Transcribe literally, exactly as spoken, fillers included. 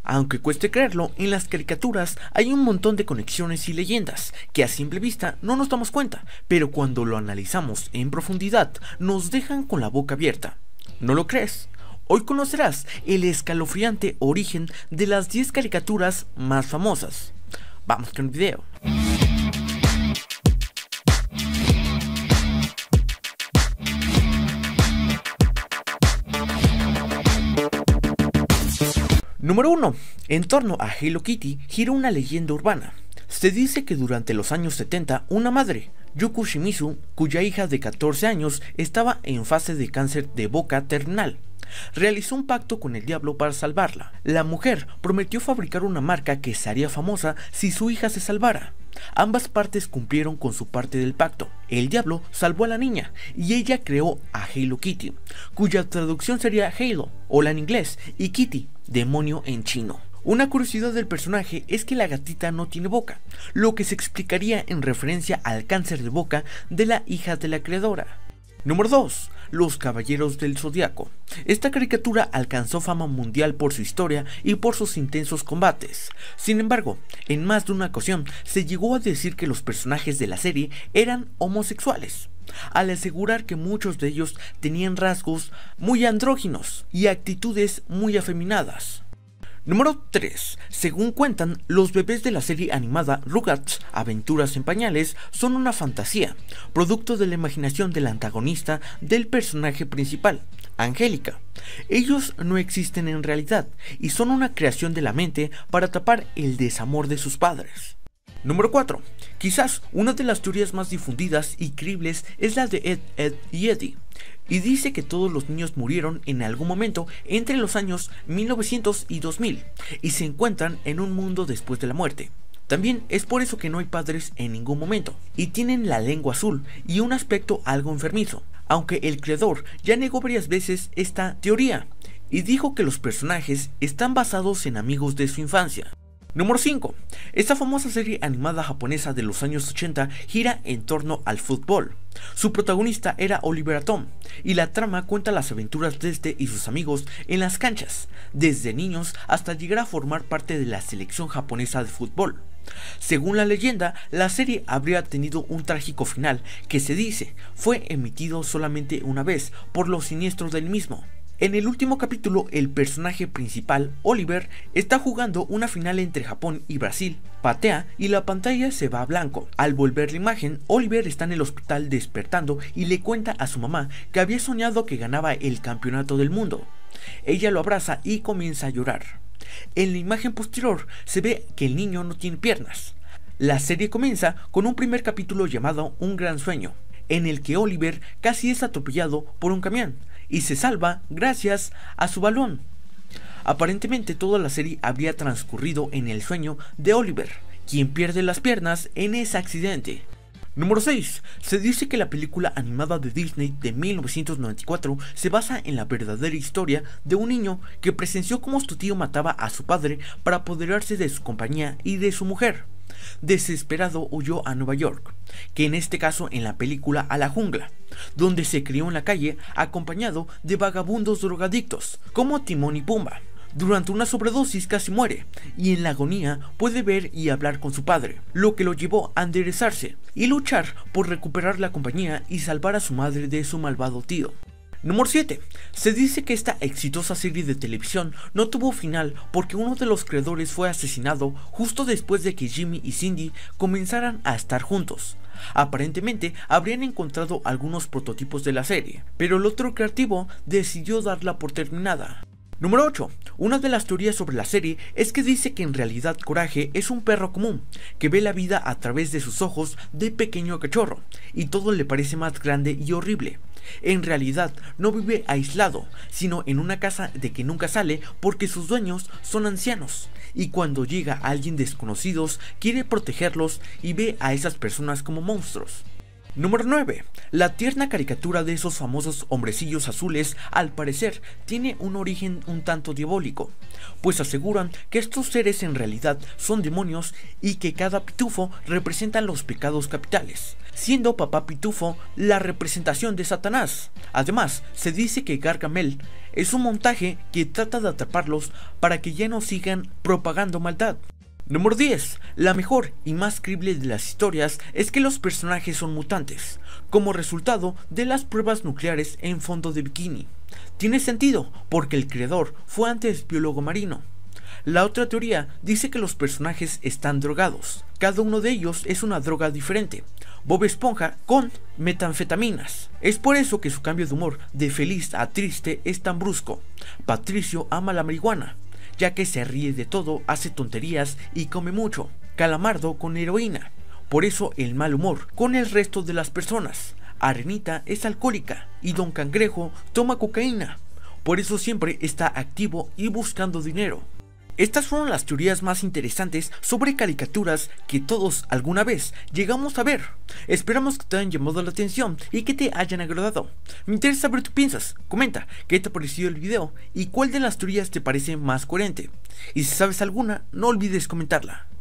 Aunque cueste creerlo, en las caricaturas hay un montón de conexiones y leyendas que a simple vista no nos damos cuenta, pero cuando lo analizamos en profundidad nos dejan con la boca abierta. ¿No lo crees? Hoy conocerás el escalofriante origen de las diez caricaturas más famosas. Vamos con el video. Número uno. En torno a Hello Kitty gira una leyenda urbana. Se dice que durante los años setenta, una madre, Yuko Shimizu, cuya hija de catorce años estaba en fase de cáncer de boca terminal, realizó un pacto con el diablo para salvarla. La mujer prometió fabricar una marca que se haría famosa si su hija se salvara. Ambas partes cumplieron con su parte del pacto. El diablo salvó a la niña y ella creó a Hello Kitty, cuya traducción sería Halo, hola en inglés, y Kitty, demonio en chino. Una curiosidad del personaje es que la gatita no tiene boca, lo que se explicaría en referencia al cáncer de boca de la hija de la creadora. Número dos. Los Caballeros del Zodiaco. Esta caricatura alcanzó fama mundial por su historia y por sus intensos combates. Sin embargo, en más de una ocasión se llegó a decir que los personajes de la serie eran homosexuales, al asegurar que muchos de ellos tenían rasgos muy andróginos y actitudes muy afeminadas. Número tres. Según cuentan, los bebés de la serie animada Rugrats, Aventuras en Pañales, son una fantasía, producto de la imaginación del antagonista del personaje principal, Angélica. Ellos no existen en realidad y son una creación de la mente para tapar el desamor de sus padres. Número cuatro. Quizás una de las teorías más difundidas y creíbles es la de Ed, Ed y Eddie, y dice que todos los niños murieron en algún momento entre los años mil novecientos y dos mil y se encuentran en un mundo después de la muerte. También es por eso que no hay padres en ningún momento, y tienen la lengua azul y un aspecto algo enfermizo, aunque el creador ya negó varias veces esta teoría y dijo que los personajes están basados en amigos de su infancia. Número cinco. Esta famosa serie animada japonesa de los años ochenta gira en torno al fútbol. Su protagonista era Oliver Atom, y la trama cuenta las aventuras de este y sus amigos en las canchas, desde niños hasta llegar a formar parte de la selección japonesa de fútbol. Según la leyenda, la serie habría tenido un trágico final que se dice fue emitido solamente una vez por los siniestros del mismo. En el último capítulo, el personaje principal, Oliver, está jugando una final entre Japón y Brasil, patea y la pantalla se va a blanco. Al volver la imagen, Oliver está en el hospital despertando y le cuenta a su mamá que había soñado que ganaba el campeonato del mundo. Ella lo abraza y comienza a llorar. En la imagen posterior se ve que el niño no tiene piernas. La serie comienza con un primer capítulo llamado Un Gran Sueño, en el que Oliver casi es atropellado por un camión y se salva gracias a su balón. Aparentemente toda la serie habría transcurrido en el sueño de Oliver, quien pierde las piernas en ese accidente. Número seis. Se dice que la película animada de Disney de mil novecientos noventa y cuatro se basa en la verdadera historia de un niño que presenció cómo su tío mataba a su padre para apoderarse de su compañía y de su mujer. Desesperado huyó a Nueva York, que en este caso en la película a la jungla, donde se crió en la calle acompañado de vagabundos drogadictos como Timón y Pumba. Durante una sobredosis casi muere y en la agonía puede ver y hablar con su padre, lo que lo llevó a enderezarse y luchar por recuperar la compañía y salvar a su madre de su malvado tío. Número siete. Se dice que esta exitosa serie de televisión no tuvo final porque uno de los creadores fue asesinado justo después de que Jimmy y Cindy comenzaran a estar juntos. Aparentemente habrían encontrado algunos prototipos de la serie, pero el otro creativo decidió darla por terminada. Número ocho. Una de las teorías sobre la serie es que dice que en realidad Coraje es un perro común, que ve la vida a través de sus ojos de pequeño cachorro, y todo le parece más grande y horrible. En realidad no vive aislado, sino en una casa de que nunca sale porque sus dueños son ancianos, y cuando llega alguien desconocido quiere protegerlos y ve a esas personas como monstruos. Número nueve. La tierna caricatura de esos famosos hombrecillos azules al parecer tiene un origen un tanto diabólico, pues aseguran que estos seres en realidad son demonios y que cada pitufo representa los pecados capitales, siendo Papá Pitufo la representación de Satanás. Además, se dice que Gargamel es un montaje que trata de atraparlos para que ya no sigan propagando maldad. Número diez. La mejor y más creíble de las historias es que los personajes son mutantes, como resultado de las pruebas nucleares en fondo de bikini. Tiene sentido, porque el creador fue antes biólogo marino. La otra teoría dice que los personajes están drogados. Cada uno de ellos es una droga diferente. Bob Esponja con metanfetaminas. Es por eso que su cambio de humor de feliz a triste es tan brusco. Patricio ama la marihuana, ya que se ríe de todo, hace tonterías y come mucho. Calamardo con heroína, por eso el mal humor con el resto de las personas. Arenita es alcohólica y Don Cangrejo toma cocaína, por eso siempre está activo y buscando dinero. Estas fueron las teorías más interesantes sobre caricaturas que todos alguna vez llegamos a ver. Esperamos que te hayan llamado la atención y que te hayan agradado. Me interesa saber qué piensas. Comenta qué te ha parecido el video y cuál de las teorías te parece más coherente. Y si sabes alguna, no olvides comentarla.